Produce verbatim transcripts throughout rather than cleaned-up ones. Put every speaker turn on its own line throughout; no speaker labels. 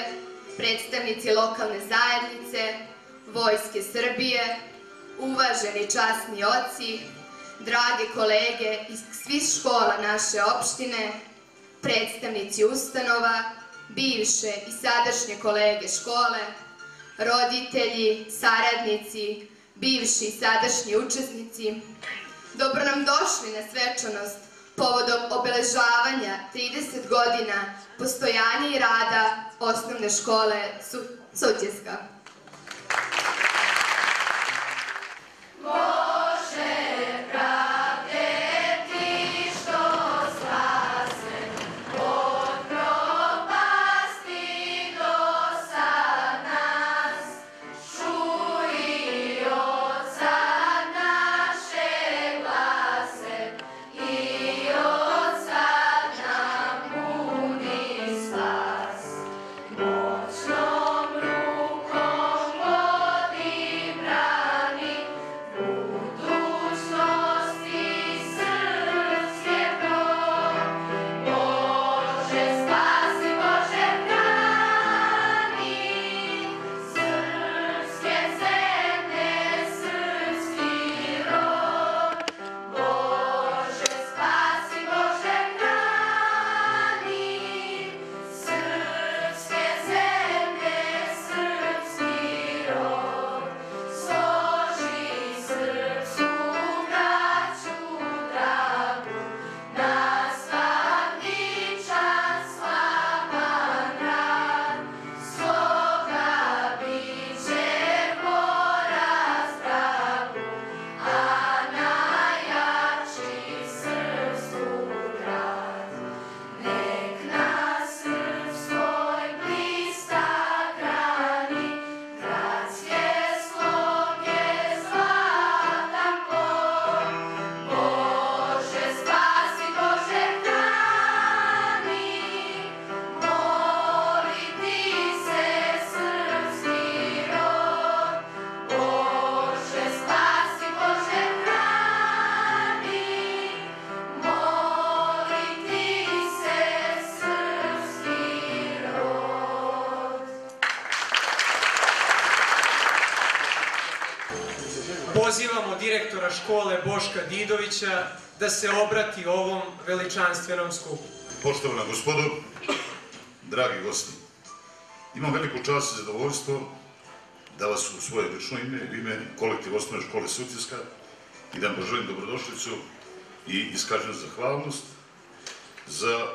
predstavnici lokalne zajednice, Vojske Srbije, uvaženi časni oci, drage kolege iz svih škola naše opštine, predstavnici ustanova, bivše i sadašnje kolege škole, roditelji, saradnici, bivši i sadašnji učesnici, dobro nam došli na svečanost povodom obeležavanja trideset godina postojanja i rada osnovne škole Sutjeska.
Pozivamo direktora škole Boška Didovića da se obrati ovom veličanstvenom skupu.
Poštovana gospodo, dragi gosti, imam veliku čast i zadovoljstvo da vas u svoje lično ime, u ime kolektiva osnovne škole Sutjeska i da vam poželim dobrodošlicu i iskažem zahvalnost za,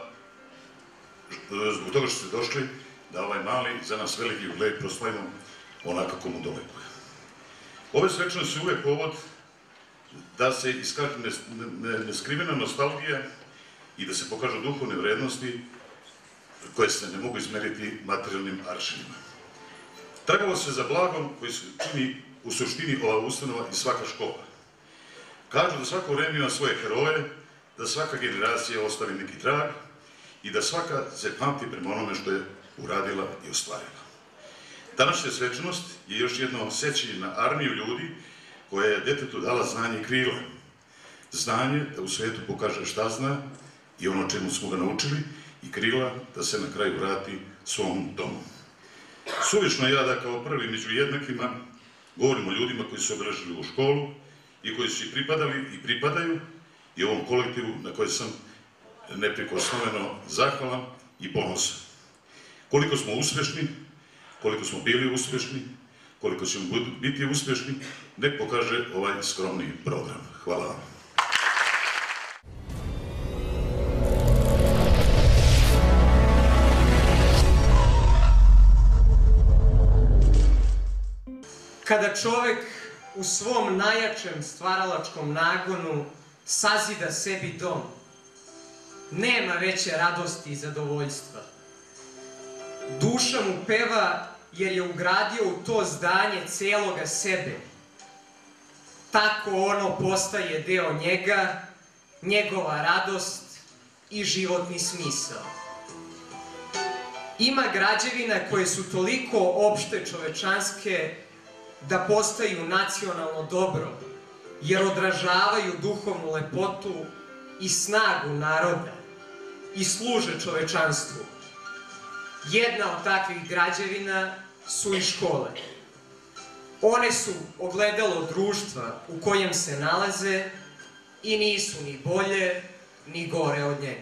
zbog toga što ste došli da ovaj mali, za nas veliki jubilej proslavimo onako kako mu dolikuje. Ove svečanosti su uvek povod da se iskaže neskrivena nostalgija i da se pokažu duhovne vrednosti koje se ne mogu izmeriti materijalnim aršinima. Tragalo se za blagom koji se čini u suštini ova ustanova i svaka škola. Kažu da svako vreme ima svoje heroje, da svaka generacija ostavi neki trag i da svaka se pamti prema onome što je uradila i ostvarila. Današnja svečanost je još jedno sećanje na armiju ljudi koja je detetu dala znanje i krila. Znanje da u svetu pokaže šta zna i ono čemu smo ga naučili i krila da se na kraju vrati svom domu. Suvišno ja da kao prvi među jednakima govorim o ljudima koji su obeležili u školu i koji su i pripadali i pripadaju i ovom kolektivu na koji sam neprikosnoveno zahvalan i ponosan. Koliko smo uspešni, koliko smo bili uspešni, koliko ćemo biti uspešni, nek pokaže ovaj skromni program. Hvala vam.
Kada čovek u svom najjačem stvaralačkom nagonu sazida sebi dom, nema veće radosti i zadovoljstva. Duša mu peva jer je ugradio u to zdanje celoga sebe. Tako ono postaje deo njega, njegova radost i životni smisao. Ima građevina koje su toliko opšte čovečanske da postaju nacionalno dobro, jer odražavaju duhovnu lepotu i snagu naroda i služe čovečanstvu. Jedna od takvih građevina su i škole. One su ogledalo društva u kojem se nalaze i nisu ni bolje, ni gore od njega.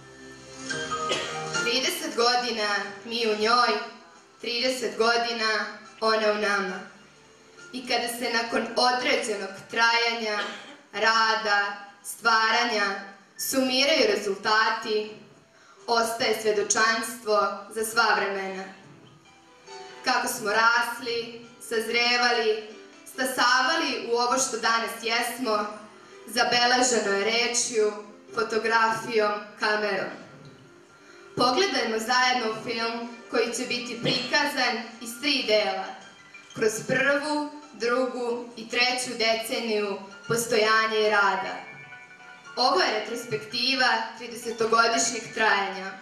trideset godina mi u njoj, trideset godina ona u nama. I kada se nakon određenog trajanja, rada, stvaranja, sumiraju rezultati, ostaje svedočanstvo za sva vremena. Kako smo rasli, sazrevali, stasavali u ovo što danas jesmo, zabeleženo je rečju, fotografijom, kamerom. Pogledajmo zajedno film koji će biti prikazan iz tri dela, kroz prvu, drugu i treću deceniju postojanja i rada. Ovo je retrospektiva tridesetogodišnjeg trajanja.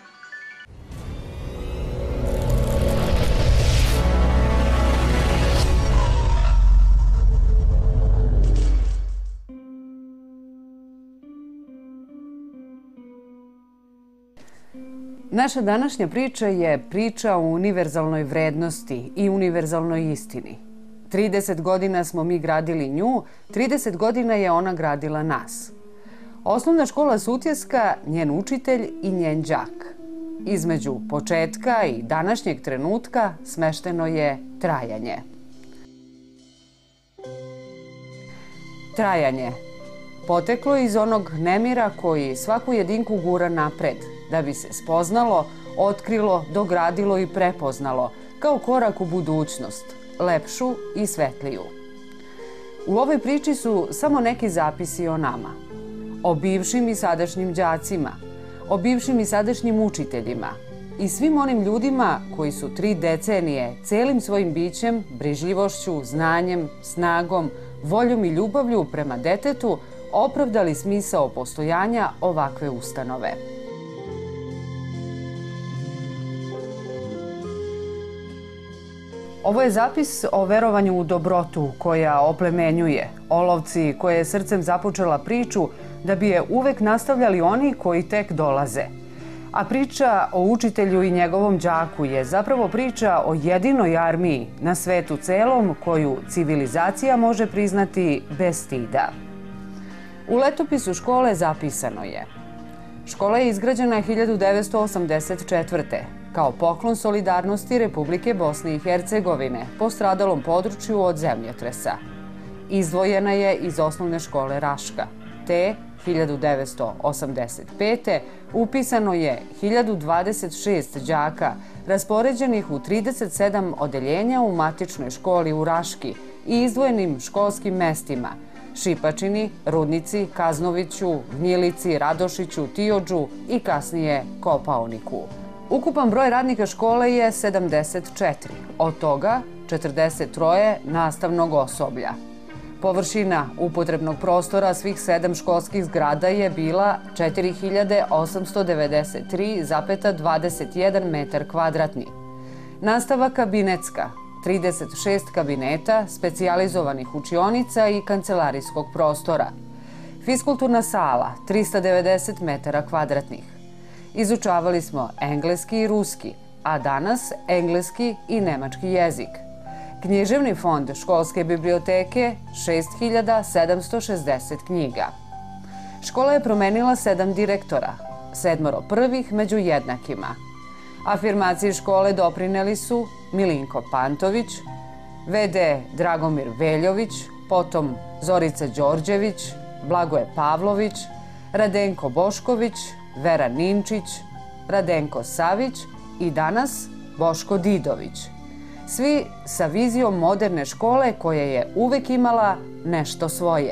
Naša današnja priča je priča o univerzalnoj vrednosti i univerzalnoj istini. trideset godina smo mi gradili nju, trideset godina je ona gradila nas. Osnovna škola Sutjeska, njen učitelj i njen đak. Između početka i današnjeg trenutka smešteno je trajanje. Trajanje. Poteklo iz onog nemira koji svaku jedinku gura napred, da bi se spoznalo, otkrilo, dogradilo i prepoznalo, kao korak u budućnost, lepšu i svetliju. U ovoj priči su samo neki zapisi o nama. O bivšim i sadašnjim đacima, o bivšim i sadašnjim učiteljima i svim onim ljudima koji su tri decenije celim svojim bićem, brižljivošću, znanjem, snagom, voljom i ljubavlju prema detetu opravdali smisao postojanja ovakve ustanove. Ovo je zapis o verovanju u dobrotu koja oplemenjuje, olovci koje je srcem započela priču da bi je uvek nastavljali oni koji tek dolaze. A priča o učitelju i njegovom đaku je zapravo priča o jedinoj armiji na svetu celom koju civilizacija može priznati bez stida. U letopisu škole zapisano je: škola je izgrađena hiljadu devetsto osamdeset četvrte. kao poklon solidarnosti Republike Bosne i Hercegovine po stradalom području od zemljotresa. Izdvojena je iz osnovne škole Raška, te hiljadu devetsto osamdeset pete. upisano je hiljadu dvadeset šest đaka raspoređenih u trideset sedam odeljenja u matičnoj školi u Raški i izdvojenim školskim mestima Šipačini, Rudnici, Kaznoviću, Gnjilici, Radošiću, Tiođu i kasnije Kopaoniku. Ukupan broj radnika škole je sedamdeset četiri, od toga četrdeset troje nastavnog osoblja. Površina upotrebnog prostora svih sedam školskih zgrada je bila četiri hiljade osamsto devedeset tri zarez dvadeset jedan metar kvadratni. Nastava kabinetska, trideset šest kabineta, specijalizovanih učionica i kancelarijskog prostora. Fiskulturna sala, trista devedeset metara kvadratnih. Izučavali smo engleski i ruski, a danas engleski i nemački jezik. Književni fond školske biblioteke šest hiljada sedamsto šezdeset knjiga. Škola je promenila sedam direktora, sedmoro prvih među jednakima. Afirmaciji škole doprineli su Milinko Pantović, ve de Dragomir Veljović, potom Zorica Đorđević, Blagoje Pavlović, Radenko Bošković, Vera Ninčić, Radenko Savić i danas Boško Didović. Svi sa vizijom moderne škole koja je uvek imala nešto svoje.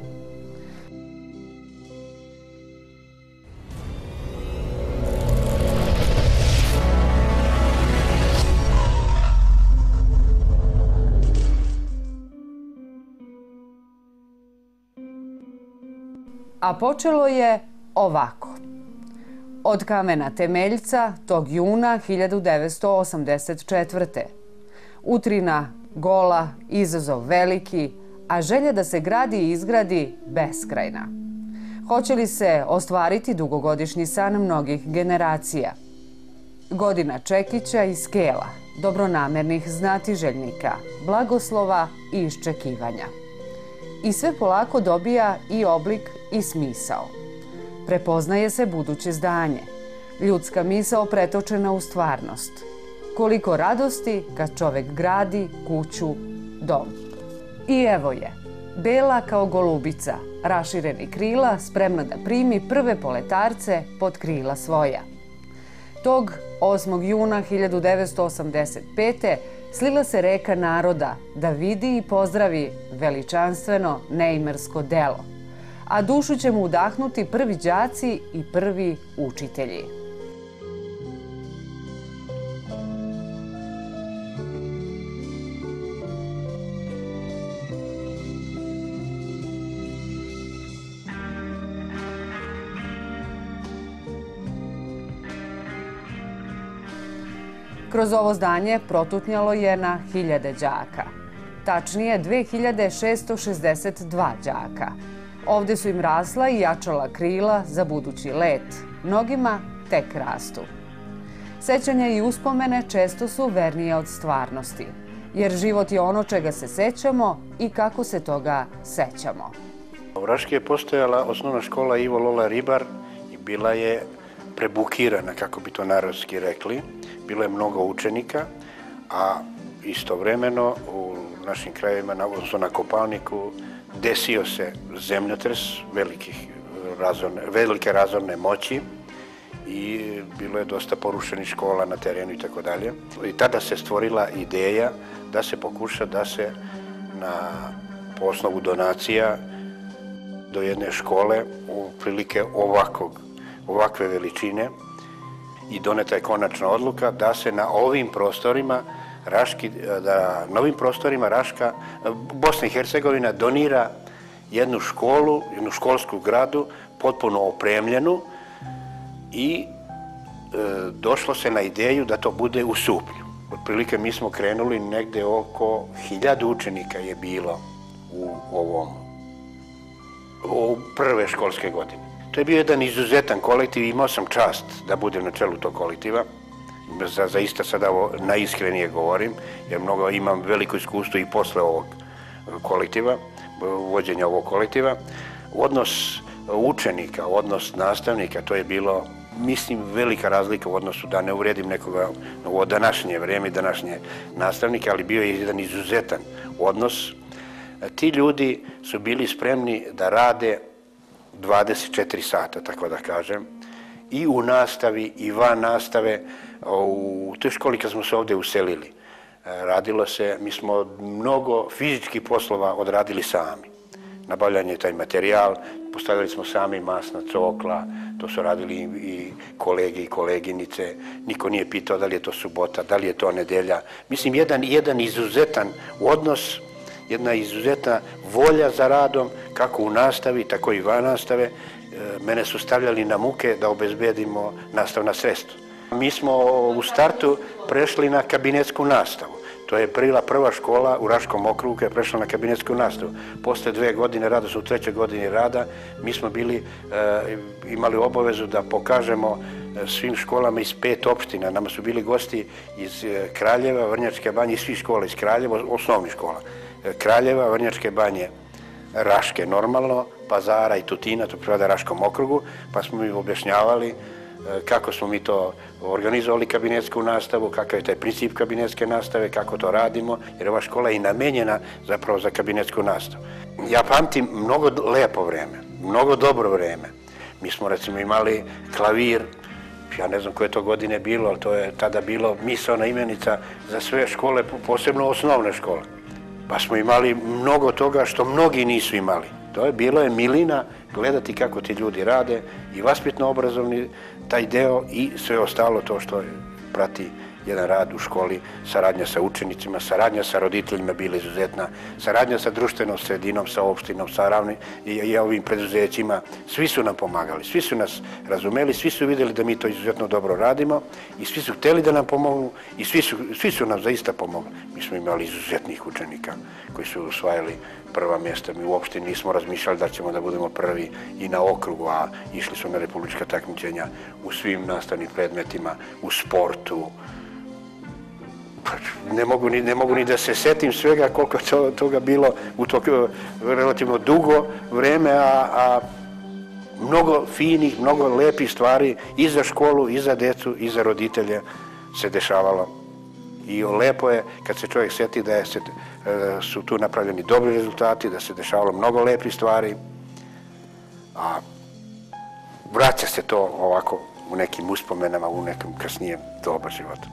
A počelo je ovako. Od kamena temeljca tog juna hiljadu devetsto osamdeset četvrte. Utrina gola, izazov veliki, a želja da se gradi i izgradi beskrajna. Hoće li se ostvariti dugogodišnji san mnogih generacija? Godina čekića i skela, dobronamernih znatiželjnika, blagoslova i iščekivanja. I sve polako dobija i oblik i smisao. Prepoznaje se buduće zdanje, ljudska misao pretočena u stvarnost. Koliko radosti kad čovek gradi kuću, dom. I evo je, bela kao golubica, rašireni krila, spremna da primi prve poletarce pod krila svoja. Tog osmog juna hiljadu devetsto osamdeset pete slila se reka naroda da vidi i pozdravi veličanstveno neimersko delo, a dušu će mu udahnuti prvi đaci i prvi učitelji. Kroz ovo zdanje protutnjalo je na hiljade đaka. Tačnije dve hiljade šesto šezdeset dva đaka. Ovde su im rasla i jačala krila za budući let. Mnogima tek rastu. Sećanja i uspomene često su vernije od stvarnosti, jer život je ono čega se sećamo i kako se toga sećamo.
U Raški je postojala osnovna škola Ivo Lola Ribar i bila je prebukirana, kako bi to narodski rekli. Bilo je mnogo učenika, a istovremeno u našim krajevima, odnosno na Kopaoniku, desio se zemljotres velike razorne moći i bilo je dosta porušenih škola na terenu i tako dalje. I tada se stvorila ideja da se pokuša da se na po osnovu donacija do jedne škole u prilike ovakvog, ovakve veličine i doneta je konačna odluka da se na ovim prostorima Raški, da na ovim prostorima Raška, Bosna i Hercegovina donira jednu školu, jednu školsku gradu, potpuno opremljenu i e, došlo se na ideju da to bude u Suplju. Otprilike mi smo krenuli negde oko hiljadu učenika je bilo u ovom, u prve školske godine. To je bio jedan izuzetan kolektiv i imao sam čast da budem na čelu tog kolektiva. Za, zaista sada ovo najiskrenije govorim, jer mnogo imam veliko iskustvo i posle ovog kolektiva, vođenja ovog kolektiva. Odnos učenika, odnos nastavnika, to je bilo, mislim, velika razlika u odnosu, da ne uvredim nekoga u današnje vreme, današnje nastavnike, ali bio je jedan izuzetan odnos. Ti ljudi su bili spremni da rade dvadeset četiri sata, tako da kažem, i u nastavi i van nastave. U toj školi kad smo se ovde uselili, radilo se, mi smo mnogo fizičkih poslova odradili sami. Nabavljanje taj materijal, postavili smo sami masna cokla, to su radili i kolege i koleginice, niko nije pitao da li je to subota, da li je to nedelja. Mislim, jedan, jedan izuzetan odnos, jedna izuzetna volja za radom, kako u nastavi, tako i van nastave. Mene su stavljali na muke da obezbedimo nastavna sredstva. Mi smo u startu prešli na kabinetsku nastavu. To je bila prva škola u Raškom okrugu koja je prešla na kabinetsku nastavu. Posle dve godine rada, su u trećoj godini rada, mi smo bili, e, imali obavezu da pokažemo svim školama iz pet opština. Nama su bili gosti iz Kraljeva, Vrnjačke banje i svih škola iz Kraljeva, osnovnih škola. Kraljeva, Vrnjačke banje, Raške normalno, Pazara i Tutina, to pripada Raškom okrugu, pa smo im objašnjavali kako smo mi to organizovali kabinetsku nastavu, kakav je taj princip kabinetske nastave, kako to radimo, jer ova škola je i namenjena zapravo za kabinetsku nastavu. Ja pamtim mnogo lepo vreme, mnogo dobro vreme. Mi smo recimo imali klavir, ja ne znam koje to godine bilo, ali to je tada bilo misaona imenica za sve škole, posebno osnovne škole. Pa smo imali mnogo toga što mnogi nisu imali. To je bilo je milina gledati kako ti ljudi rade i vaspitno-obrazovni taj deo i sve ostalo to što prati jedan rad u školi, saradnja sa učenicima, saradnja sa roditeljima bila izuzetna, saradnja sa društvenom sredinom, sa opštinom, sa ravnim i ovim preduzećima. Svi su nam pomagali, svi su nas razumeli, svi su vidjeli da mi to izuzetno dobro radimo i svi su htjeli da nam pomognu i svi su, svi su nam zaista pomogli. Mi smo imali izuzetnih učenika koji su osvajali prva mjesta. Mi uopšte nismo razmišljali da ćemo da budemo prvi i na okrugu, a išli smo na republička takmičenja u svim nastavnim predmetima, u sportu. Ne mogu ni, ne mogu ni da se setim svega koliko to, toga bilo u to relativno dugo vreme, a, a mnogo finih, mnogo lepih stvari i za školu, i za decu, i za roditelje se dešavalo. I lepo je kad se čovjek sjeti da je, se, su tu napravljeni dobri rezultati, da se dešavalo mnogo lepih stvari, a vraća se to ovako u nekim uspomenama, u nekom kasnijem doba života.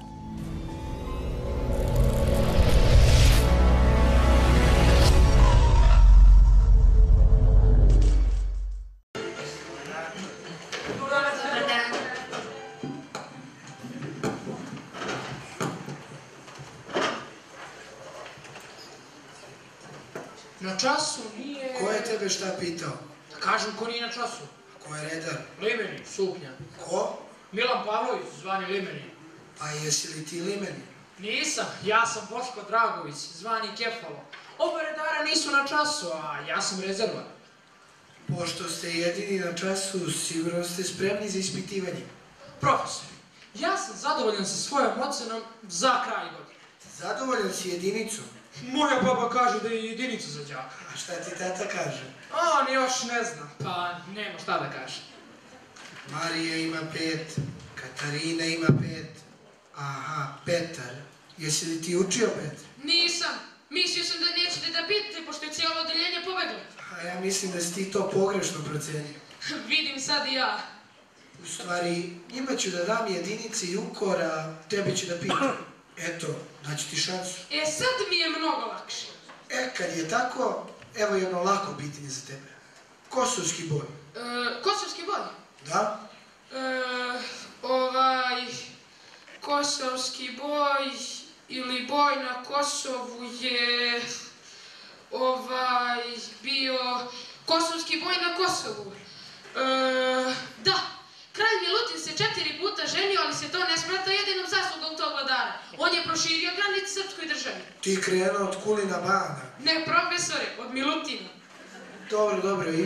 Na času nije...
Ko je tebe šta pitao?
Kažem, ko nije na času?
Ko je redar?
Limeni, Suknja.
Ko?
Milan Pavlović, zvani Limeni.
A jesi li ti Limeni?
Nisam, ja sam Boško Dragović, zvani Kefalo. Oba redara nisu na času, a ja sam rezervan.
Pošto ste jedini na času, sigurno ste spremni za ispitivanje.
Profesor, ja sam zadovoljan sa svojom ocenom za kraj godine.
Zadovoljan si jedinicom?
Moja baba kaže da je jedinica za đaka.
A šta ti tata kaže?
On još ne zna, pa nema šta da kaže.
Marija ima pet, Katarina ima pet, aha, Petar. Jesi li ti učio, Petar?
Nisam. Mislio sam da nećete da pitate, pošto je cijelo odeljenje pobeglo.
A ja mislim da si ti to pogrešno procenio.
Vidim sad i ja.
U stvari, njima ću da dam jedinice i ukor, a tebe ću da pitam. Eto, daću ti šansu.
E, sad mi je mnogo lakše.
E, kad je tako, evo jedno lako pitanje za tebe. Kosovski boj.
E, Kosovski boj?
Da?
E, ovaj... Kosovski boj ili boj na Kosovu je... Ovaj... bio... Kosovski boj na Kosovu. E, da. Kralj Milutin se četiri puta ženio, ali se to ne smatra jedinom zaslugom tog vladara. On je proširio granice srpskoj državi.
Ti krenuo od Kulina Bana.
Ne, profesore, od Milutina.
Dobro, dobro, i?
E,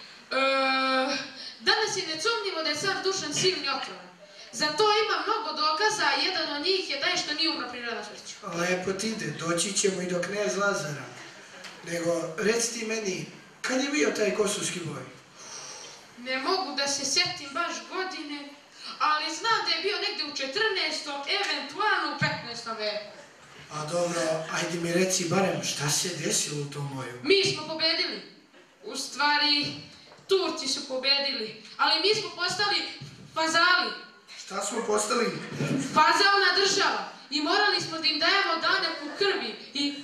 danas je necumnjivo da je car Dušan silni otrovan. Za to ima mnogo dokaza, a jedan od njih je taj što nije umro prirodnom smrću.
Lepo ti ide, doći ćemo i do knez Lazara. Nego, reci ti meni, kad je bio taj kosovski boj?
Ne mogu da se setim baš godine, ali znam da je bio negde u četrnaestom, eventualno u petnaestom veku.
A dobro, ajde mi reci barem šta se desilo u tom boju.
Mi smo pobedili. U stvari, Turci su pobedili, ali mi smo postali fazali.
Šta smo postali?
Fazalna država. I morali smo da im dajemo danak u krvi i...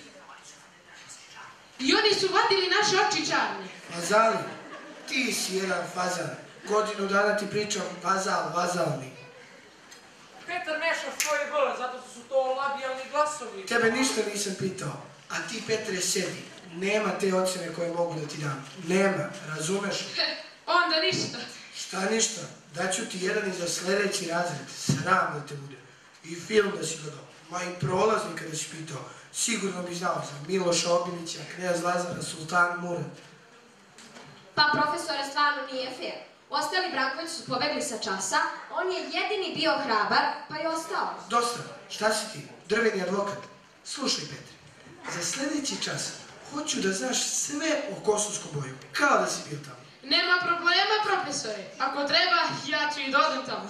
I oni su vadili naše oči čarne.
Fazali? Ti si jedan fazal. Godinu dana ti pričam fazal, vazalni.
Petar meša svoje gole, zato su to labijalni glasovi.
Tebe ništa nisam pitao. A ti, Petre, sedi. Nema te ocene koje mogu da ti dam. Nema, razumeš?
Onda ništa.
Šta ništa? Daću ti jedan i za sljedeći razred. Sram da te bude. I film da si gledao. Ma i prolaznika da si pitao. Sigurno bi znao za Miloša Obilića, knez Lazara, Sultan Murad.
Pa profesore, stvarno nije fair. Ostali Branković su pobegli sa časa, on je jedini bio hrabar, pa je ostao.
Dosta. Šta si ti? Drveni advokat. Slušaj, Petre, za sljedeći čas hoću da znaš sve o kosovskom boju, kao da si bio tamo.
Nema problema, profesore. Ako treba, ja ću i dodam tamo.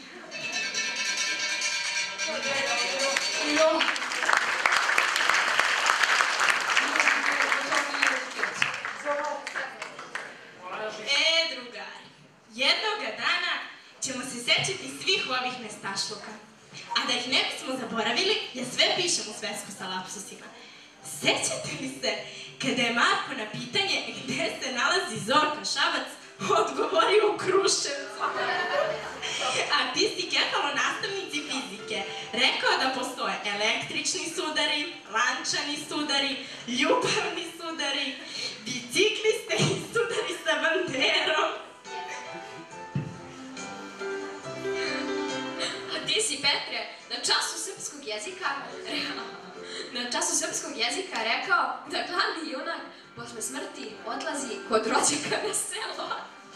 Jo.
E, drugari, jednoga dana ćemo se sećati svih ovih nestašluka. A da ih ne bismo zaboravili, ja sve pišem u svesku sa lapsusima. Sećate li se kada je Marko na pitanje gde se nalazi Zorka Šabac odgovorio u Kruševcu? A ti si Kefalo nastavnici fizike. Rekao da postoje električni sudari, lančani sudari, ljubavni sudari, bicikliste i sudari sa banderom.
A ti si, Petre, na času srpskog jezika na času srpskog jezika rekao da glavni junak posle smrti odlazi kod rođaka na selo.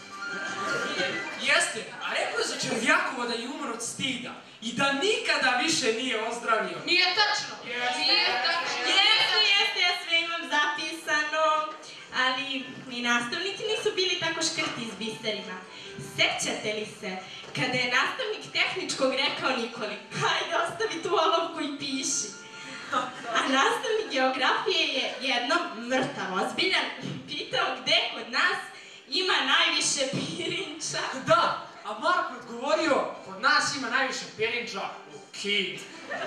Jeste, a rekao je za Červjakova da je umro od stida i da nikada više nije ozdravio.
Nije tačno. Nije tačno.
Jeste, jeste, ja sve imam zapisano. Ali ni nastavnici nisu bili tako škrti s biserima. Sećate li se kada je nastavnik tehničkog rekao Nikoli, hajde ostavi tu olovku i piši. A nastavnik geografije je jednom mrtav ozbiljan pitao gde kod nas ima najviše pirinča.
Da, a Marko je odgovorio, kod nas ima najviše pirinča u Kini.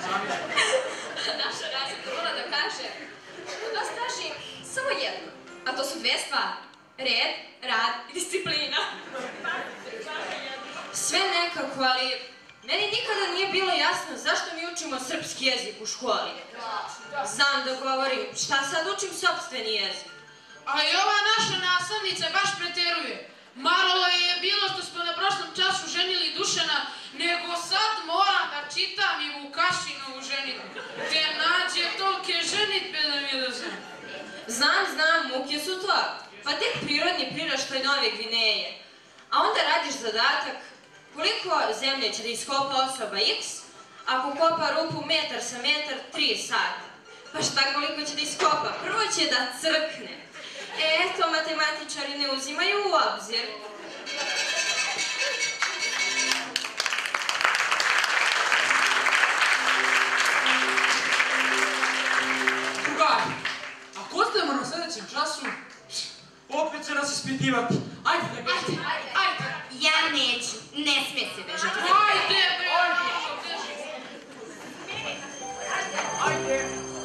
Naša razlika mora da kaže, da straži samo jedno, a to su dve stvari, red, rad i disciplina. Sve nekako, ali meni nikada nije bilo jasno zašto mi učimo srpski jezik u školi. Znam da govorim, šta sad učim sopstveni jezik?
A i ova naša nastavnica baš preteruje. Malo je bilo što smo na prošlom času ženili Dušana, nego sad moram da čitam i Vukašinovu ženitbu. Gde nađe tolke ženitbe da mi da znam.
Znam, znam, muke su to. Pa tek prirodni priraštaj Nove Gvineje. A onda radiš zadatak koliko zemlje će da iskopa osoba X, ako kopa rupu metar sa metar, tri sata. Pa šta koliko će da iskopa? Prvo će da crkne. E, to matematičari ne uzimaju u obzir.
Drugari, ako ostajemo na sljedećem času, opet će nas ispitivati. Ajde da bežimo.
Ajde, ajde.
Ja neću, ne sme se bežati.
Ajde, beži.
Ajde.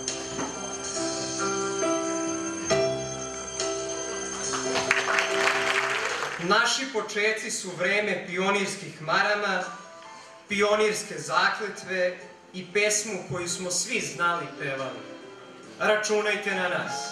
Naši počeci su vreme pionirskih marama, pionirske zakletve i pesmu koju smo svi znali i pevali. Računajte na nas.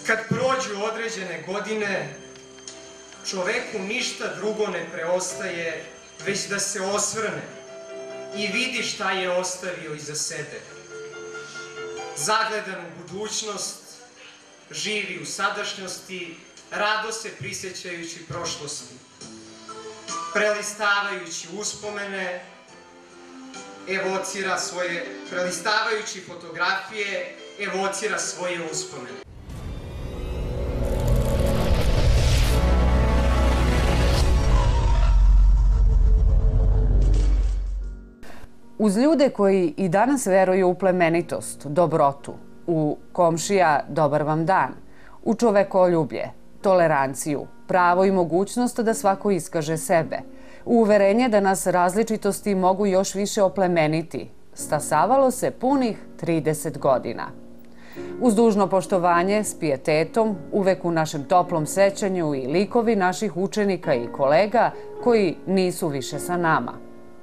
Kad prođu određene godine, čoveku ništa drugo ne preostaje, već da se osvrne i vidi šta je ostavio iza sebe. Zagledan u budućnost, živi u sadašnjosti, rado se prisjećajući prošlosti. Prelistavajući uspomene, evocira svoje, prelistavajući fotografije, evocira svoje uspomene.
Uz ljude koji i danas veruju u plemenitost, dobrotu, u komšija dobar vam dan, u čovekoljublje, toleranciju, pravo i mogućnost da svako iskaže sebe, u uverenje da nas različitosti mogu još više oplemeniti, stasavalo se punih trideset godina. Uz dužno poštovanje, s pijetetom, uvek u našem toplom sećanju i likovi naših učenika i kolega koji nisu više sa nama.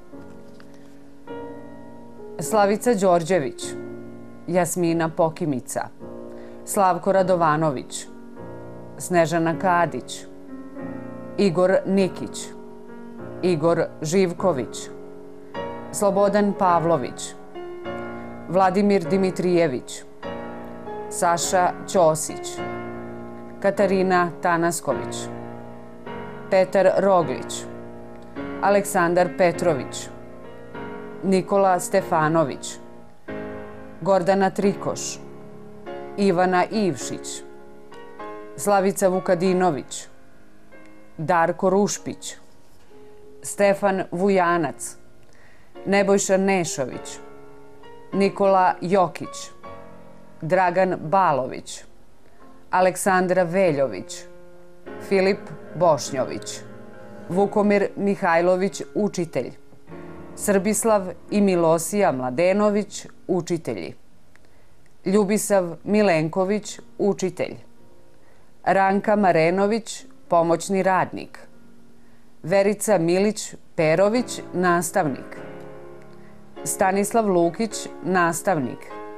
Slavica Đorđević, Jasmina Pokimica, Slavko Radovanović, Snežana Kadić, Igor Nikić, Igor Živković, Slobodan Pavlović, Vladimir Dimitrijević, Saša Ćosić, Katarina Tanasković, Petar Roglić, Aleksandar Petrović, Nikola Stefanović, Gordana Trikoš, Ivana Ivšić, Slavica Vukadinović, Darko Rušpić, Stefan Vujanac, Nebojša Nešović, Nikola Jokić, Dragan Balović, Aleksandra Veljović, Filip Bošnjović, Vukomir Mihajlović, učitelj, Srbislav i Milosija Mladenović, učitelji, Ljubisav Milenković, učitelj, Ranka Marenović, pomoćni radnik, Verica Milić Perović, nastavnik, Stanislav Lukić, nastavnik,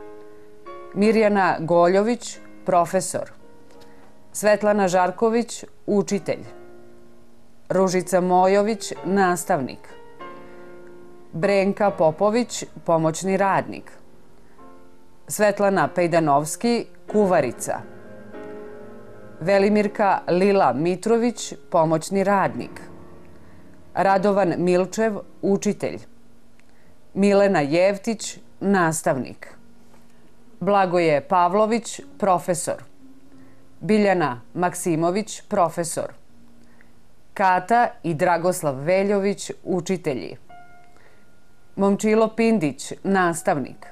Mirjana Goljović, profesor, Svetlana Žarković, učitelj, Ružica Mojović, nastavnik, Brenka Popović, pomoćni radnik, Svetlana Pejdanovski, kuvarica, Velimirka Lila Mitrović, pomoćni radnik, Radovan Milčev, učitelj, Milena Jevtić, nastavnik, Blagoje Pavlović, profesor, Biljana Maksimović, profesor, Kata i Dragoslav Veljović, učitelji, Momčilo Pindić, nastavnik,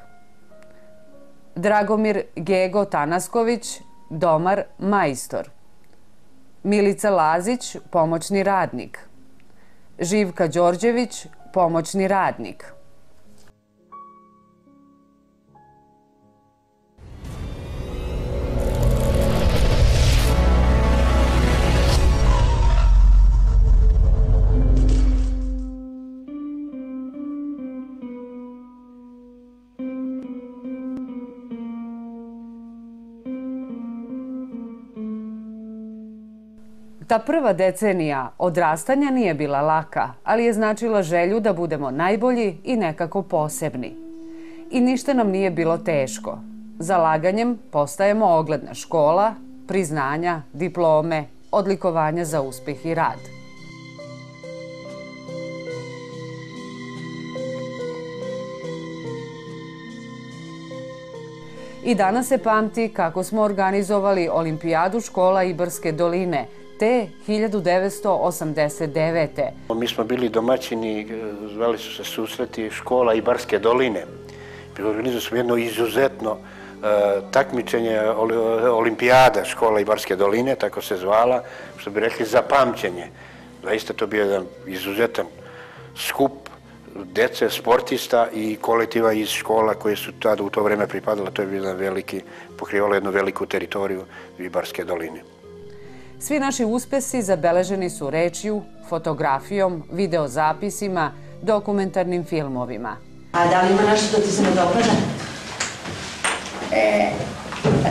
Dragomir Gego Tanasković, domar, majstor, Milica Lazić, pomoćni radnik, Živka Đorđević, pomoćni radnik. Ta prva decenija odrastanja nije bila laka, ali je značila želju da budemo najbolji i nekako posebni. I ništa nam nije bilo teško. Zalaganjem postajemo ogledna škola, priznanja, diplome, odlikovanja za uspeh i rad. I danas se pamti kako smo organizovali Olimpijadu škola Ibarske doline, te hiljadu devetsto osamdeset devete.
Mi smo bili domaćini, zvali su se susreti škola Ibarske doline. Organizovali smo jedno izuzetno takmičenje, Olimpijada škola Ibarske doline, tako se zvala, što bi rekli za pamćenje. Zaista to bio jedan izuzetan skup dece, sportista i kolektiva iz škola koje su tada u to vreme pripadala. To je bio jedan veliki, pokrivalo jednu veliku teritoriju Ibarske doline.
Svi naši uspesi zabeleženi su rečju, fotografijom, videozapisima, dokumentarnim filmovima.
A da li ima nešto da ti se ne dopada?
E,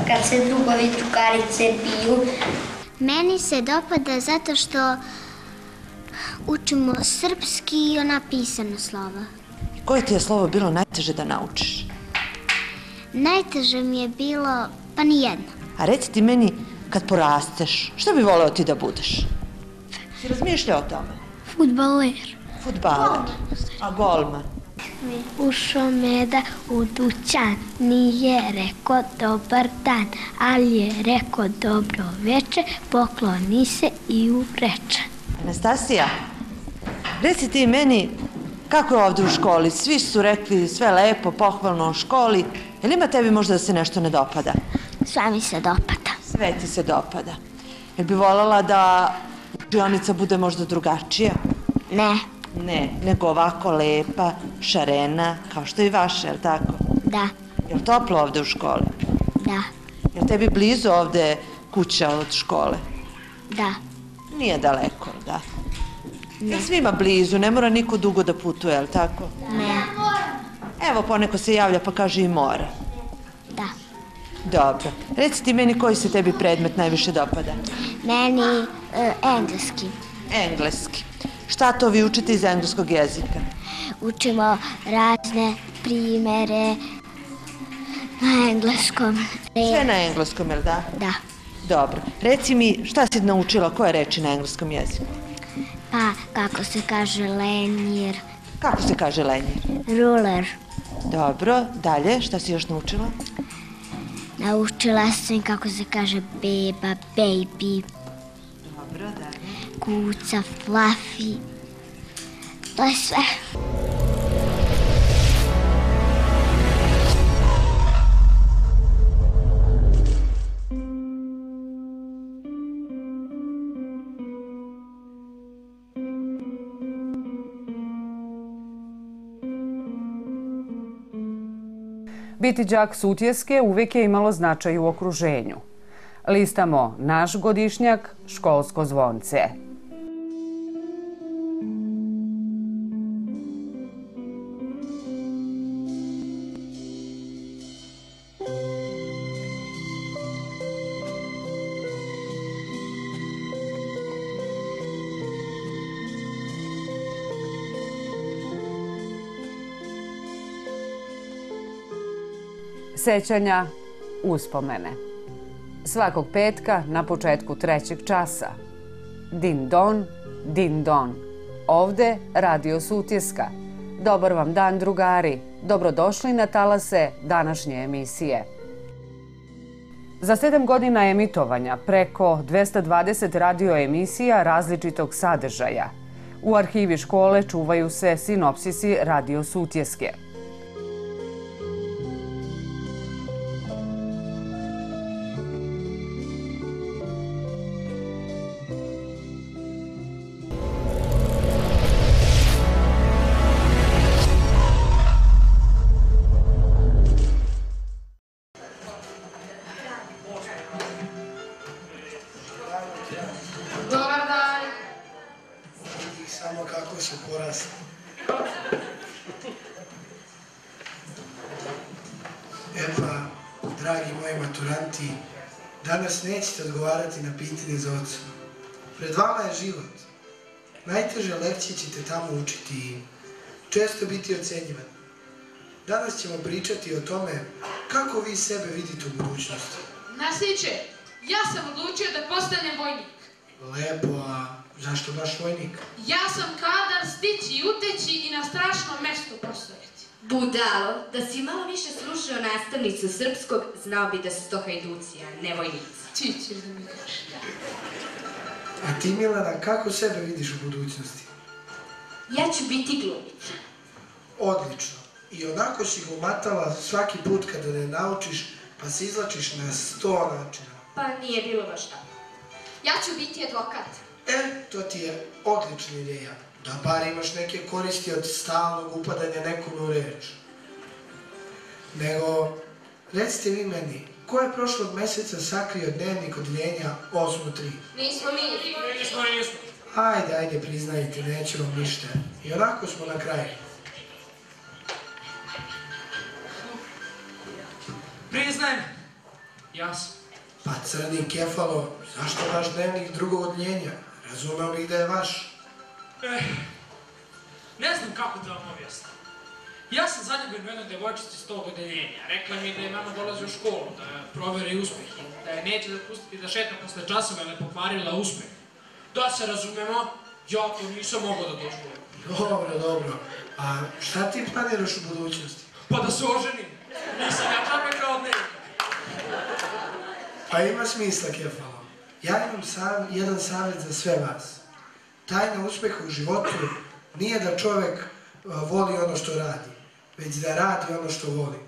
kad se drugovi drugarice biju. Meni se dopada zato što učimo srpski i ona pisana slova.
Koje ti je slovo bilo najteže da naučiš?
Najteže mi je bilo, pa nijedno.
A reci ti meni, kad porasteš, što bi voleo ti da budeš? Si razmišljao o tome?
Fudbaler.
Fudbaler. A golman?
Ušao Meda u dućan, nije rekao dobar dan, ali je rekao dobro veče, pokloni se i ureče.
Anastasija, reci ti meni kako je ovde u školi? Svi su rekli sve lepo, pohvalno o školi. Je li ima tebi možda da se nešto ne dopada?
Sve mi se dopada.
Sve ti se dopada. Jel bi voljela da učionica bude možda drugačija?
Ne.
Ne, nego ovako lepa, šarena, kao što je i vaša, je li tako?
Da.
Je li toplo ovde u školi?
Da.
Je li tebi blizu ovde kuća od škole?
Da.
Nije daleko, da? Ne. Je svima blizu, ne mora niko dugo da putuje, je li tako?
Ne.
Evo, poneko se javlja pa kaže i mora.
Da.
Dobro. Reci ti meni koji se tebi predmet najviše dopada?
Meni uh, engleski.
Engleski. Šta to vi učite iz engleskog jezika?
Učimo razne primere na engleskom.
Sve na engleskom, jel da?
Da.
Dobro. Reci mi, šta si naučila, koje reči na engleskom jeziku?
Pa, kako se kaže lenjer.
Kako se kaže lenjer?
Ruler.
Dobro. Dalje, šta si još naučila?
Naučila sam kako se kaže beba, baby.
Dobro, dalje.
Kuca, fluffy. To je sve.
Biti đak Sutjeske uvijek je imalo značaj u okruženju. Listamo naš godišnjak, školsko zvonce. Sećanja, uspomene. Svakog petka na početku trećeg časa. Din don, din don. Ovde Radio Sutjeska. Dobar vam dan, drugari. Dobrodošli na talase današnje emisije. Za sedam godina emitovanja preko dvesta dvadeset radio emisija različitog sadržaja. U arhivi škole čuvaju se sinopsisi Radio Sutjeske.
Dobar dan.
Vidi samo kako su porasli. E pa, dragi moji maturanti, danas nećete odgovarati na pitanje za ocenu. Pred vama je život. Najteže lekcije ćete tamo učiti i često biti ocenjivani. Danas ćemo pričati o tome kako vi sebe vidite u budućnosti.
Nasljedniče, ja sam odlučio da postanem vojnik.
Lepo, a zašto baš vojnik?
Ja sam kadar stići i uteći i na strašnom mestu postojati.
Budalo, da si malo više slušao nastavnicu srpskog, znao bi da su to hajduci, a ne vojnici.
Ti ćeš da mi kažeš.
A ti, Milana, kako sebe vidiš u budućnosti?
Ja ću biti glumica.
Odlično. I onako si glumatala svaki put kada ne naučiš, pa se izlačiš na sto načina.
Pa nije bilo baš tako.
Ja ću biti advokat.
E, to ti je odlična ideja. Da bar imaš neke koristi od stalnog upadanja nekome u reč. Nego, recite vi meni, ko je prošlog meseca sakrio dnevnik odeljenja osam tri?
Nismo mi.
Nismo, nismo.
Ajde, ajde, priznajte, neće vam ništa. I onako smo na kraju.
Priznajem, Jasno.
Pa crni kefalo, zašto vaš dnevnik drugog odljenja? Razumeo bih da je vaš.
Eh, ne znam kako da vam objasnim. Ja sam zaljubio u jednoj devojčici s tog odeljenja. Rekla mi da je mama dolazi u školu, da proveri uspeh i da je neće da pustiti da šeta posle časova, jer je pokvarila uspeh. Da se razumemo, ja to nisam mogao da dozvolim.
Dobro, dobro. A šta ti planiraš u budućnosti?
Pa da se oženim. Nisam ja čak kao od nekog.
Pa ima smisla, kefalo. Ja imam sam, jedan savjet za sve vas. Tajna uspeha u životu nije da čovek uh, voli ono što radi, već da radi ono što voli.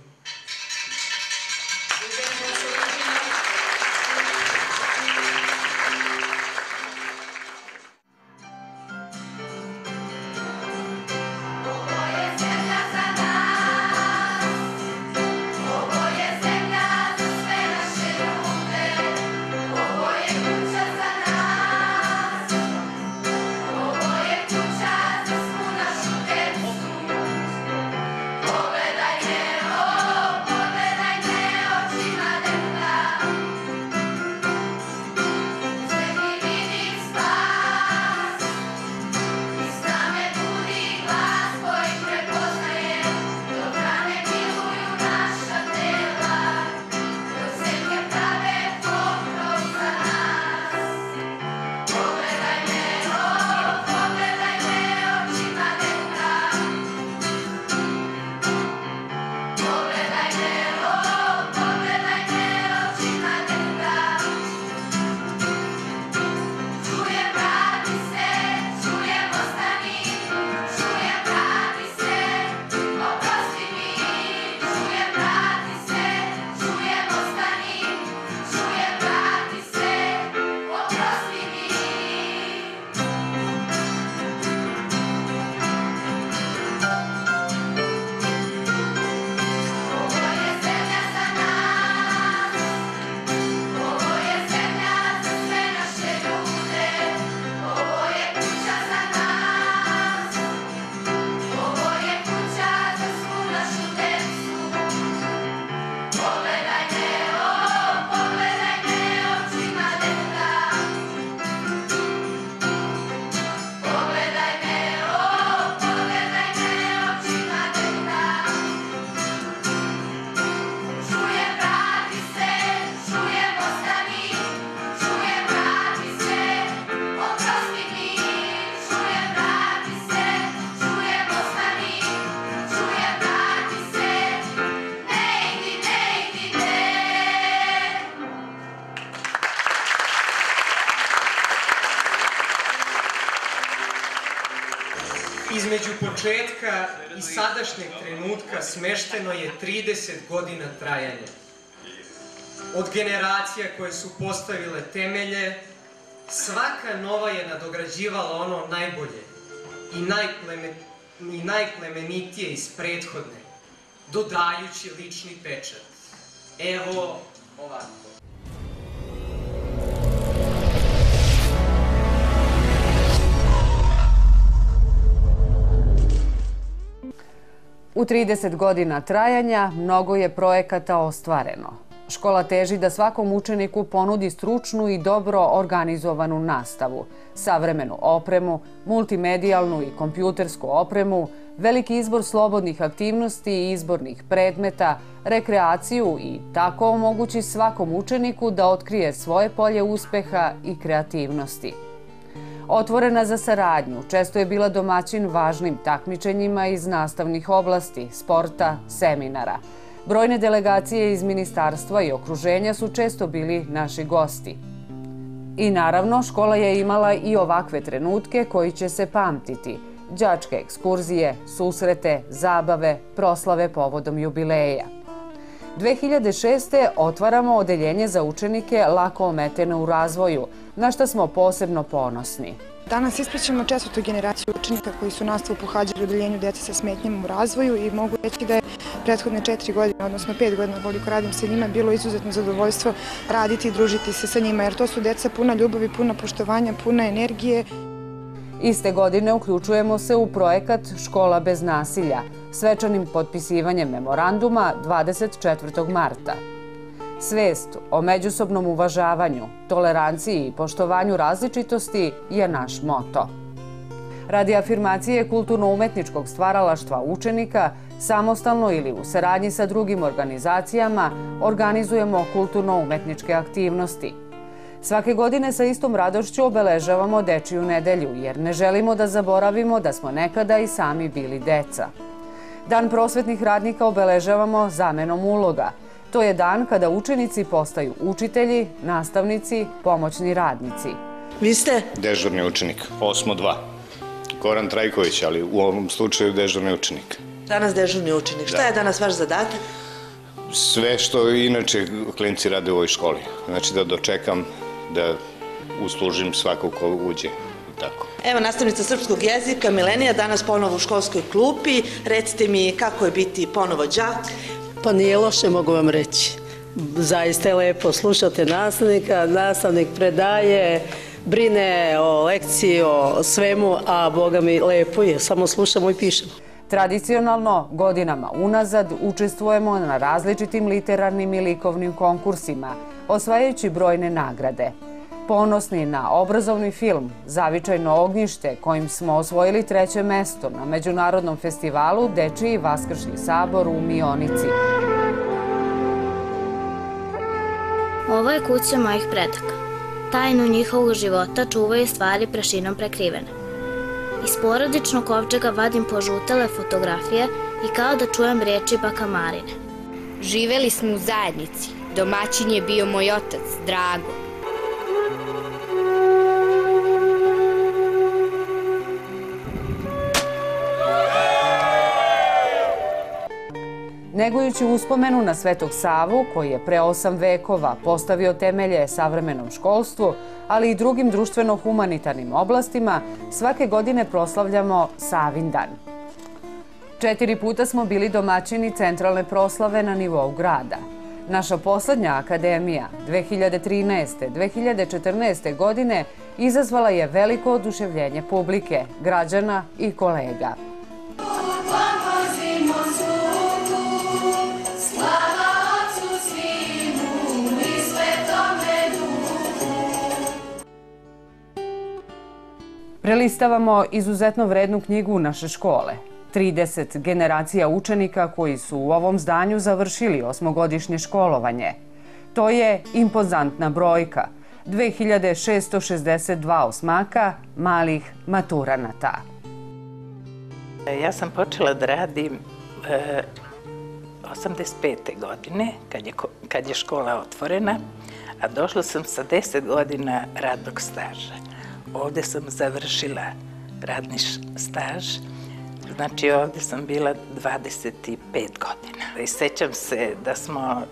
Između početka i sadašnjeg trenutka smešteno je trideset godina trajanja. Od generacija koje su postavile temelje, svaka nova je nadograđivala ono najbolje i, najpleme, i najplemenitije iz prethodne, dodajući lični pečat. Evo ovako.
U trideset godina trajanja mnogo je projekata ostvareno. Škola teži da svakom učeniku ponudi stručnu i dobro organizovanu nastavu, savremenu opremu, multimedijalnu i kompjutersku opremu, veliki izbor slobodnih aktivnosti i izbornih predmeta, rekreaciju i tako omogući svakom učeniku da otkrije svoje polje uspeha i kreativnosti. Otvorena za saradnju, često je bila domaćin važnim takmičenjima iz nastavnih oblasti, sporta, seminara. Brojne delegacije iz ministarstva i okruženja su često bili naši gosti. I naravno, škola je imala i ovakve trenutke koji će se pamtiti. Đačke ekskurzije, susrete, zabave, proslave povodom jubileja. dve hiljade šeste. otvaramo odeljenje za učenike lako ometene u razvoju, na što smo posebno ponosni.
Danas ispraćamo četvrtu generaciju učenika koji su nastavu pohađali u odeljenju djece sa smetnjama u razvoju i mogu reći da je prethodne četiri godine, odnosno pet godina koliko radim sa njima, bilo izuzetno zadovoljstvo raditi i družiti se sa njima, jer to su djeca puna ljubavi, puna poštovanja, puna energije.
Iste godine uključujemo se u projekat Škola bez nasilja, svečanim potpisivanjem memoranduma dvadeset četvrtog marta. Svest o međusobnom uvažavanju, toleranciji i poštovanju različitosti je naš moto. Radi afirmacije kulturno-umetničkog stvaralaštva učenika, samostalno ili u saradnji sa drugim organizacijama, organizujemo kulturno-umetničke aktivnosti. Svake godine sa istom radošću obeležavamo Dečiju nedelju, jer ne želimo da zaboravimo da smo nekada i sami bili deca. Dan prosvetnih radnika obeležavamo zamenom uloga. To je dan kada učenici postaju učitelji, nastavnici, pomoćni radnici.
Vi ste?
Dežurni učenik, osmo dva. Goran Trajković, ali u ovom slučaju dežurni učenik.
Danas dežurni učenik. Šta je danas vaš zadatak?
Sve što inače klinci rade u ovoj školi. Znači da dočekam, da uslužim svakog ko uđe. Tako.
Evo, nastavnica srpskog jezika, Milenija, danas ponovo u školskoj klupi. Recite mi kako je biti ponovo đak?
Pa nije loše, mogu vam reći. Zaista je lepo slušate nastavnika, nastavnik predaje, brine o lekciji, o svemu, a Boga mi lepo je, samo slušamo i pišemo.
Tradicionalno, godinama unazad, učestvujemo na različitim literarnim i likovnim konkursima, osvajajući brojne nagrade. Ponosni na obrazovni film Zavičajno ognjište, kojim smo osvojili treće mesto na Međunarodnom festivalu Dečiji Vaskršnji sabor u Mionici.
Ovo je kuća mojih predaka. Tajnu njihovog života čuvaju stvari prašinom prekrivene. Iz porodičnog kovčega vadim požutele fotografije i kao da čujem reči baka Marine.
Živeli smo u zajednici. Domaćin je bio moj otac, Drago.
Negujući uspomenu na Svetog Savu, koji je pre osam vekova postavio temelje savremenom školstvu, ali i drugim društveno-humanitarnim oblastima, svake godine proslavljamo Savindan. Četiri puta smo bili domaćini centralne proslave na nivou grada. Naša poslednja akademija, dve hiljade trinaeste do dve hiljade četrnaeste. godine, izazvala je veliko oduševljenje publike, građana i kolega. Prelistavamo izuzetno vrednu knjigu naše škole. trideset generacija učenika koji su u ovom zdanju završili osmogodišnje školovanje. To je impozantna brojka. dve hiljade šesto šezdeset dva osmaka malih maturanata.
Ja sam počela da radim e, osamdeset pete. godine, kad je, kad je škola otvorena, a došla sam sa deset godina radnog staža. Ovde sam završila radni staž, znači ovde sam bila dvadeset pet godina. I sećam se da smo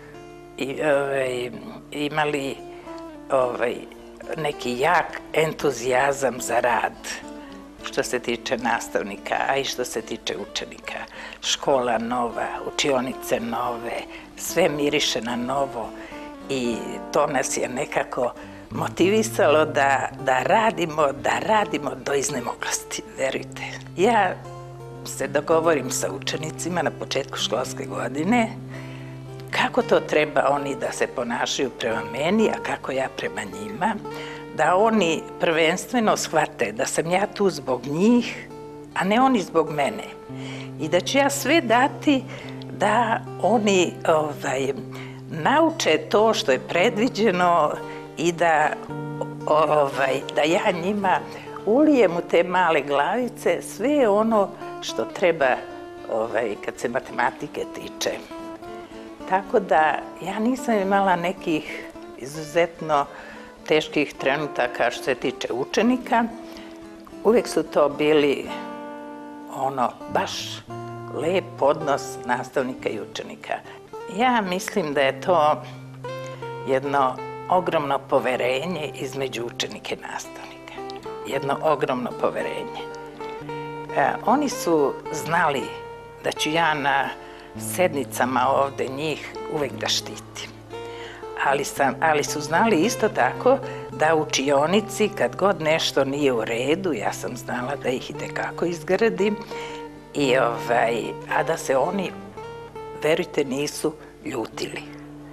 i, ovaj, imali ovaj, neki jak entuzijazam za rad, što se tiče nastavnika, a i što se tiče učenika. Škola nova, učionice nove, sve miriše na novo i to nas je nekako motivisalo da, da radimo, da radimo do iznemoglosti, verujte. Ja se dogovorim sa učenicima na početku školske godine kako to treba oni da se ponašaju prema meni, a kako ja prema njima, da oni prvenstveno shvate da sam ja tu zbog njih, a ne oni zbog mene. I da ću ja sve dati da oni ovaj, nauče to što je predviđeno i da, ovaj, da ja njima ulijem u te male glavice sve ono što treba ovaj, kad se matematike tiče. Tako da ja nisam imala nekih izuzetno teških trenutaka što se tiče učenika. Uvijek su to bili ono baš lep odnos nastavnika i učenika. Ja mislim da je to jedno ogromno poverenje između učenika i nastavnika. Jedno ogromno poverenje. E, oni su znali da ću ja na sednicama ovde njih uvek da štitim. Ali, sam, ali su znali isto tako da u učionici kad god nešto nije u redu, ja sam znala da ih itekako izgradim, i, ovaj, a da se oni, verujte, nisu ljutili.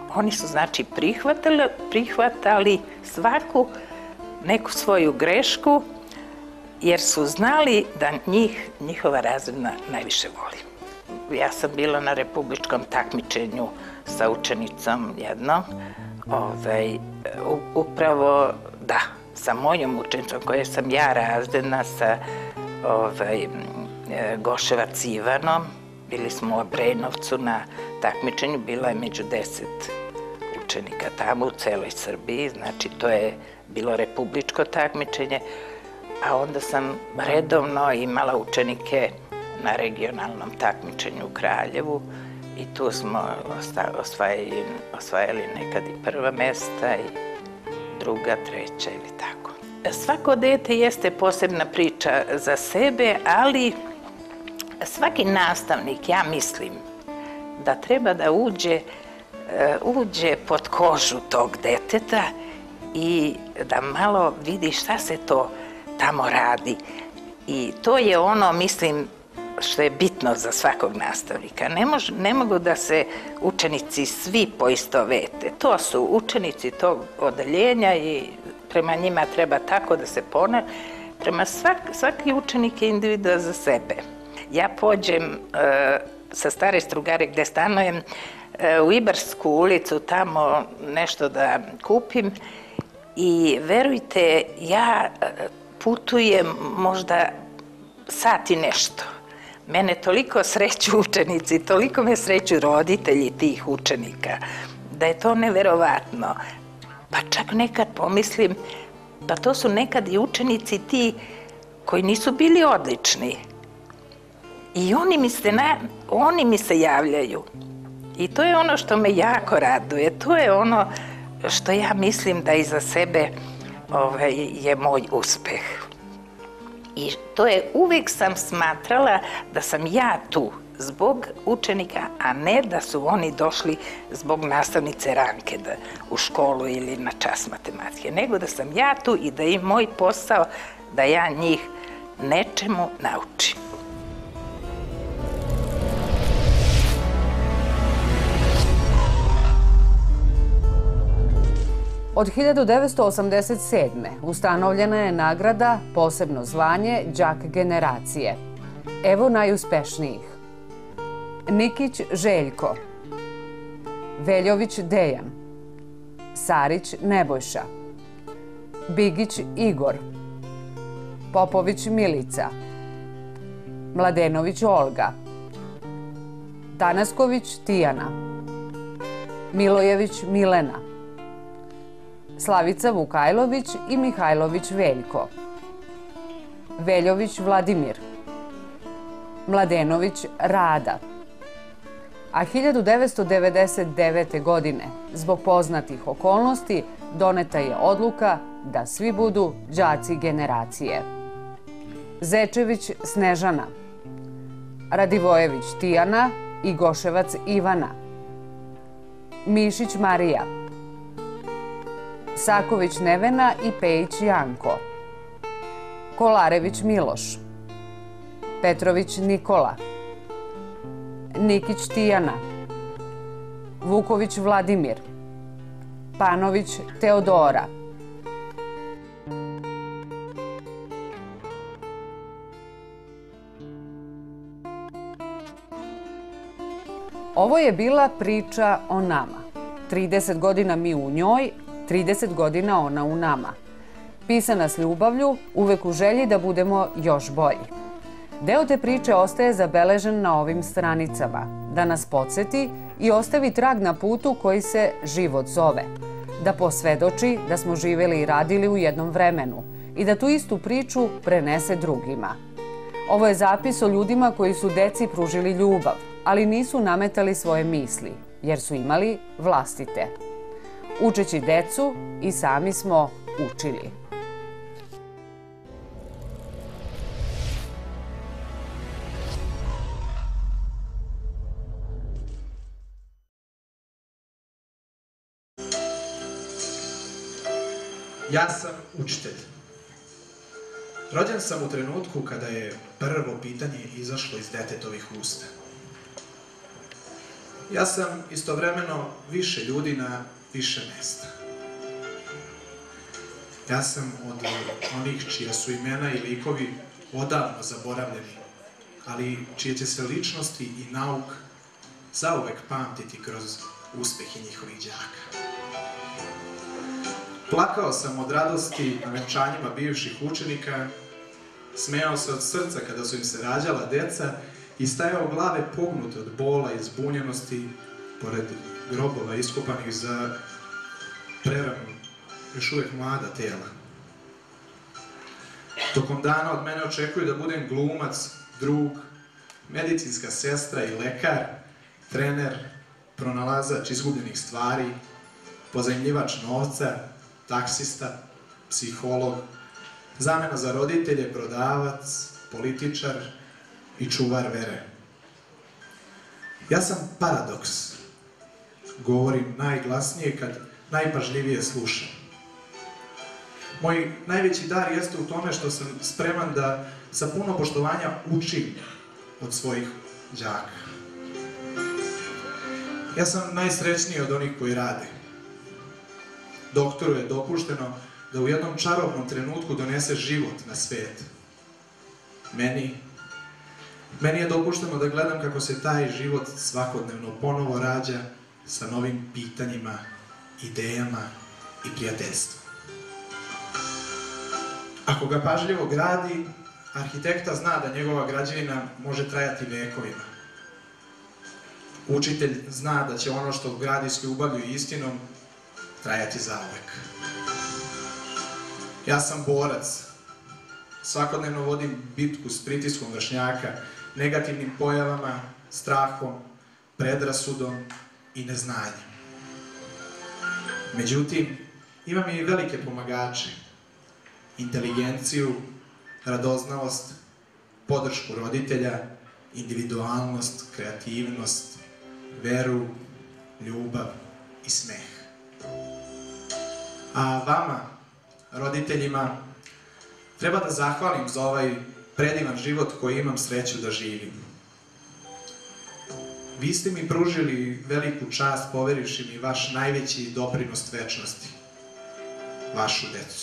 oni su znači prihvatili, prihvatali svaku neku svoju grešku, jer su znali da njih, njihova razredna najviše voli. Ja sam bila na republičkom takmičenju sa učenicom jednom, ovaj, upravo, da, sa mojom učenicom koja sam ja razredna, sa ovaj, Goševac Ivanom. Bili smo u Obrenovcu na takmičenju, bila je među deset učenika tamo u celoj Srbiji, znači to je bilo republičko takmičenje, a onda sam redovno imala učenike na regionalnom takmičenju u Kraljevu i tu smo osvajali, osvajali nekad i prva mesta i druga, treća ili tako. Svako dete jeste posebna priča za sebe, ali svaki nastavnik, ja mislim, da treba da uđe, uđe pod kožu tog deteta i da malo vidi šta se to tamo radi. I to je ono, mislim, što je bitno za svakog nastavnika. Ne, mož, ne mogu da se učenici svi poistovete. To su učenici tog odeljenja i prema njima treba tako da se pone. Prema svak, svaki učenik je individual za sebe. Ja pođem e, sa Stare Strugare gde stanujem e, u Ibarsku ulicu, tamo nešto da kupim i verujte, ja putujem možda sat i nešto. Mene toliko sreću učenici, toliko me sreću roditelji tih učenika, da je to neverovatno. Pa čak nekad pomislim, pa to su nekad i učenici ti koji nisu bili odlični. I oni mi se, na, oni mi se javljaju. I to je ono što me jako raduje. To je ono što ja mislim da iza sebe ovaj, je moj uspeh. I to je, uvek sam smatrala da sam ja tu zbog učenika, a ne da su oni došli zbog nastavnice Ranke da, u školu ili na čas matematike, nego da sam ja tu i da je moj posao da ja njih nečemu naučim.
Od hiljadu devetsto osamdeset sedme. ustanovljena je nagrada Posebno zvanje đak generacije. Evo najuspešnijih. Nikić Željko, Veljović Dejan, Sarić Nebojša, Bigić Igor, Popović Milica, Mladenović Olga, Tanasković Tijana, Milojević Milena, Slavica Vukajlović i Mihajlović Veljko, Veljović Vladimir, Mladenović Rada. A hiljadu devetsto devedeset devete. godine, zbog poznatih okolnosti, doneta je odluka da svi budu đaci generacije. Zečević Snežana, Radivojević Tijana i Goševac Ivana, Mišić Marija, Saković Nevena i Pejić Janko, Kolarević Miloš, Petrović Nikola, Nikić Tijana, Vuković Vladimir, Panović Teodora. Ovo je bila priča o nama. trideset godina mi u njoj, trideset godina ona u nama. Pisana s ljubavlju, uvek u želji da budemo još bolji. Deo te priče ostaje zabeležen na ovim stranicama, da nas podsjeti i ostavi trag na putu koji se život zove, da posvedoči da smo živeli i radili u jednom vremenu i da tu istu priču prenese drugima. Ovo je zapis o ljudima koji su deci pružili ljubav, ali nisu nametali svoje misli, jer su imali vlastite. Učeći decu i sami smo učili.
Ja sam učitelj. Rođen sam u trenutku kada je prvo pitanje izašlo iz detetovih usta. Ja sam istovremeno više ljudi na više mesta. Ja sam od onih čija su imena i likovi odavno zaboravljeni, ali čije će se ličnosti i nauk zauvek pamtiti kroz uspehe njihovih đaka. Plakao sam od radosti na venčanjima bivših učenika, smejao se od srca kada su im se rađala deca i stajao glave pognute od bola i zbunjenosti pored grobova iskopanih za preranu, još uvek mlada tela. Tokom dana od mene očekuju da budem glumac, drug, medicinska sestra i lekar, trener, pronalazač izgubljenih stvari, pozajmljivač novca, taksista, psiholog, zamena za roditelje, prodavac, političar i čuvar vere. Ja sam paradoks. Govorim najglasnije kad najpažljivije slušam. Moj najveći dar jeste u tome što sam spreman da sa puno poštovanja učim od svojih đaka. Ja sam najsrećniji od onih koji rade. Doktoru je dopušteno da u jednom čarobnom trenutku donese život na svet. Meni, meni je dopušteno da gledam kako se taj život svakodnevno ponovo rađa sa novim pitanjima, idejama i prijateljstvom. Ako ga pažljivo gradi, arhitekta zna da njegova građevina može trajati vekovima. Učitelj zna da će ono što gradi s ljubavlju i istinom trajati zauvek. Ja sam borac. Svakodnevno vodim bitku s pritiskom vršnjaka, negativnim pojavama, strahom, predrasudom i neznanjem. Međutim, imam i velike pomagače. Inteligenciju, radoznalost, podršku roditelja, individualnost, kreativnost, veru, ljubav i smeh. A vama, roditeljima, treba da zahvalim za ovaj predivan život koji imam sreću da živim. Vi ste mi pružili veliku čast poverivši mi vaš najveći doprinos večnosti, vašu decu.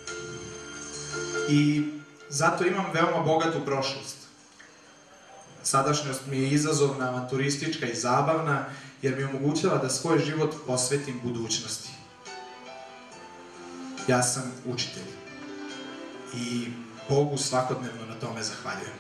I zato imam veoma bogatu prošlost. Sadašnjost mi je izazovna, avanturistička i zabavna, jer mi omogućava da svoj život posvetim budućnosti. Ja sam učitelj i Bogu svakodnevno na tome zahvaljujem.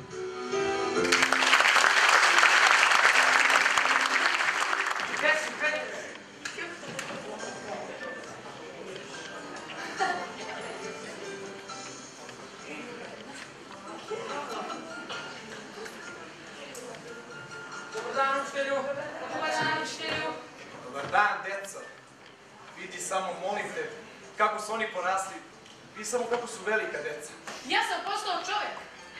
Dobar dan, deco. Vidi samo, molim te, kako su oni porasli. Vidi samo kako su velika deca.
Ja sam postao čovjek.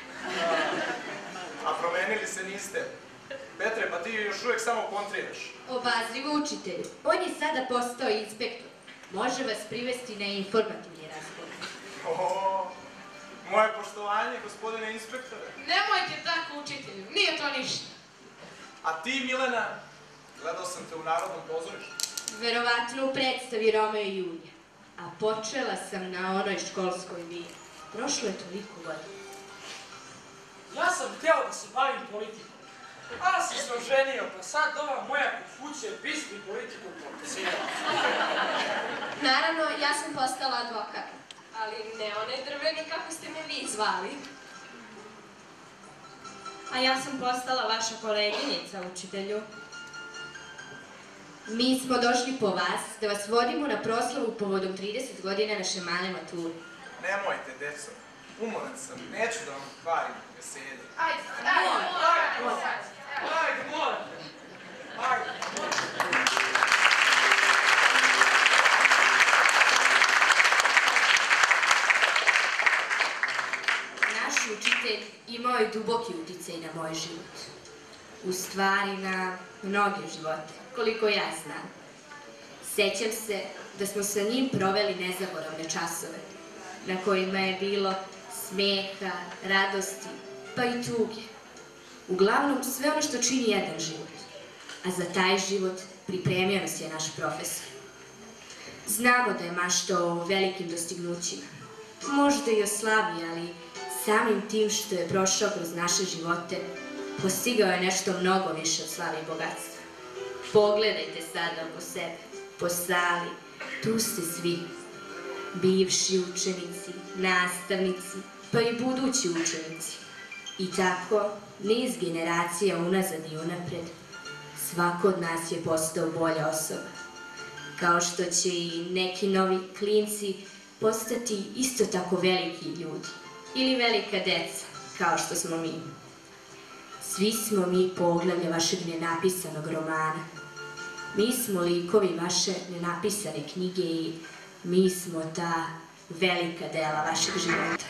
A promenili se niste. Petre, pa ti još uvek samo kontriraš.
Obazrivo učitelju, on je sada postao inspektor. Može vas privesti na informativni razgovor.
O, moje poštovanje, gospodine inspektore.
Nemojte tako, učitelju, nije to ništa.
A ti, Milena, gledao sam te u Narodnom pozorištu.
Verovatno u predstavi Romeo i Julija. A počela sam na onoj školskoj vili. Prošlo je toliko godina.
Ja sam hteo da se bavim politikom. Ali sam se oženio, pa sad ova moja kuća bispi politiku potpisila.
Naravno, ja sam postala advokat. Ali ne onaj drveni kako ste me vi zvali.
A ja sam postala vaša koleginica, učitelju.
Mi smo došli po vas da vas vodimo na proslavu povodom trideset godina naše male mature.
Nemojte, deco. Umoran sam, neću da vam kvarim veselje.
Ajde, ajde, ajde,
ajde, morate. Ajde.
Naš učitelj imao je duboki uticaj na moj život. U stvari na mnoge živote, koliko ja znam. Sećam se da smo sa njim proveli nezaboravne časove, na kojima je bilo smeha, radosti, pa i tuge. Uglavnom, sve ono što čini jedan život. a za taj život pripremio nas je naš profesor. Znamo da je maštao o velikim dostignućima, možda i o slavi, ali samim tim što je prošao kroz naše živote, postigao je nešto mnogo više od slave i bogatstva. Pogledajte sada oko sebe, po sali, tu ste svi, bivši učenici, nastavnici, pa i budući učenici. I tako, niz generacija unazad i unapred, svako od nas je postao bolja osoba. Kao što će i neki novi klinci postati isto tako veliki ljudi ili velika deca, kao što smo mi. Svi smo mi poglavlje vašeg nenapisanog romana. Mi smo likovi vaše nenapisane knjige i mi smo ta velika dela vašeg života.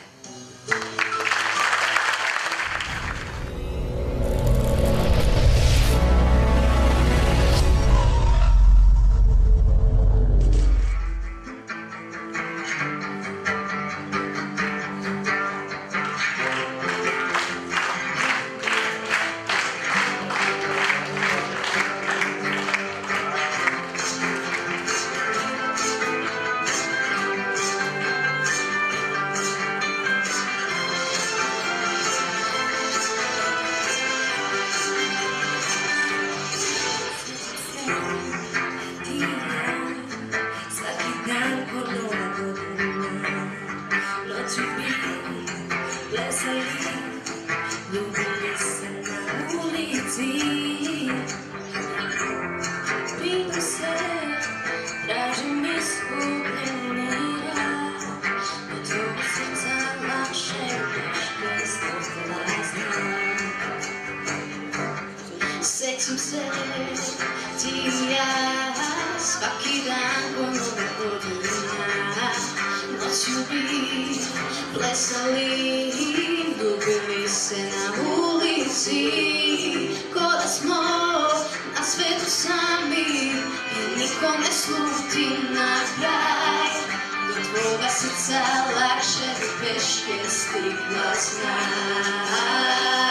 Sećam se ti i ja, svaki dan ponovno godina. Noću bi plesali, ljubili se na ulici, ko da smo na svetu sami i niko ne sluti na kraj. Do tvoga srca lakše bi peške stigla znaj.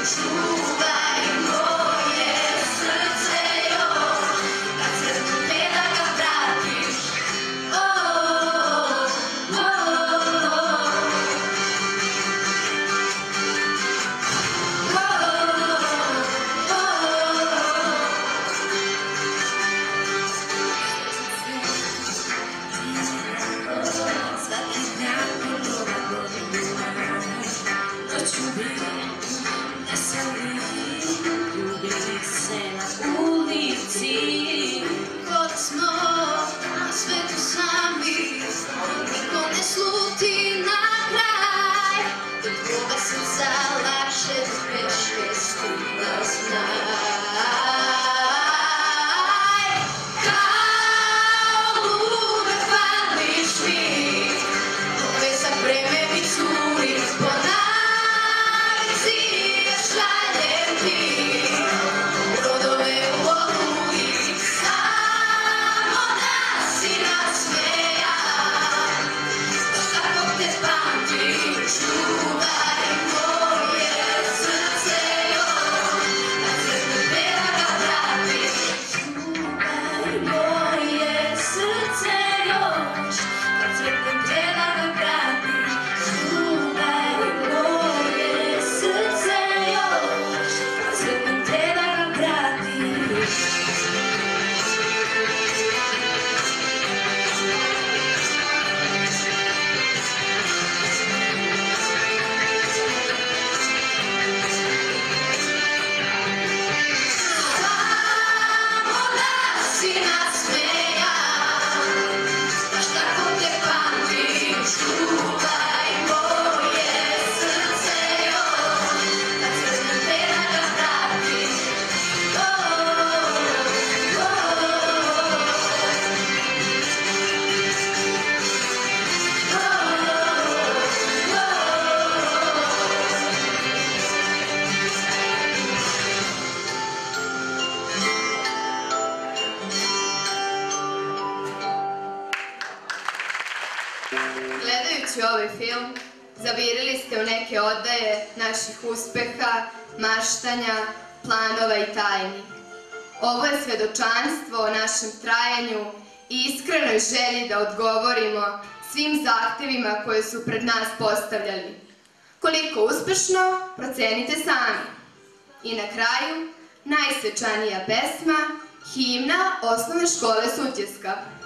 Čuvaj moje srce, jo, kad se
Snimajući ovaj film, zavirili ste u neke odaje naših uspeha, maštanja, planova i tajni. Ovo je svedočanstvo o našem trajanju i iskrenoj želji da odgovorimo svim zahtevima koje su pred nas postavljali. Koliko uspešno, procenite sami. I na kraju, najsvečanija pesma, himna Osnovne škole Sutjeska.